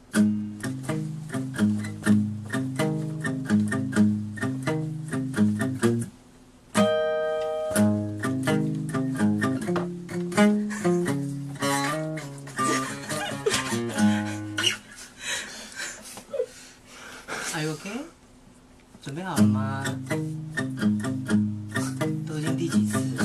Are you okay？ 准备好了吗？都已经第几次了？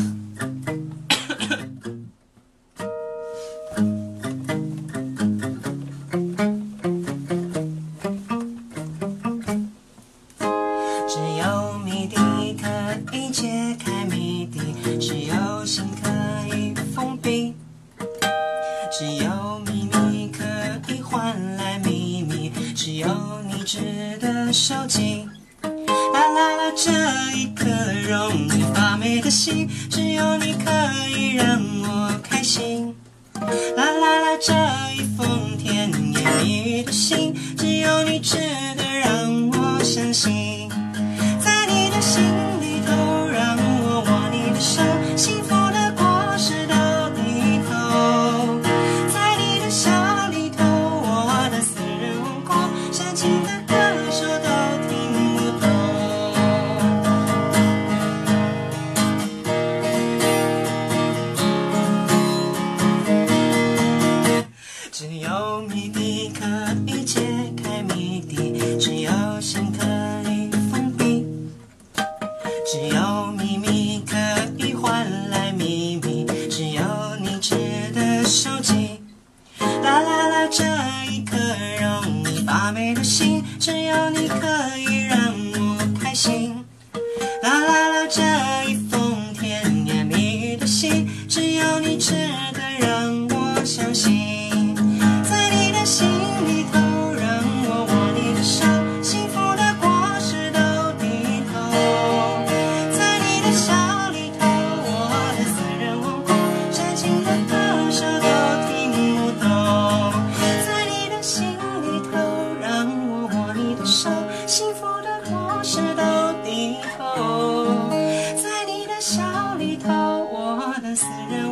只有谜底可以解开谜底，只有心可以封闭，只有秘密可以换来秘密，只有你值得收集。啦啦啦，这一颗容易发霉的心，只有你可以让我开心。啦啦啦，这一封甜言蜜语的信，只有你值得让我相信。在你的心里头，让我握你的手，幸福的果实都低头。在你的笑里头，我的私人王国，煽情的歌手都听不懂。只有谜底可以解开谜底，只有心可以封闭，只有秘密可以换来秘密，只有你值得收集。啦啦啦，这一颗容易发霉的心，只有你可以让我开心。啦啦啦，这一封甜言蜜语的信，只有你值得让我相信。在你的心里头，让我握你的手，幸福的果实都低头。在你的笑里头，我的私人王国，煽情的歌手都听不懂。在你的心里头，让我握你的手，幸福的果实都低头。在你的笑里头，我的私人